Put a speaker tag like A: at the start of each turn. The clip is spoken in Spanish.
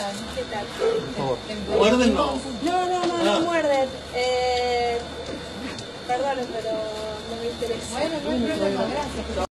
A: ¿Qué tal?
B: Por favor. ¿Muerden no?
A: No muerden. Perdón, pero no me interesa.
C: Bueno, no hay problema, gracias.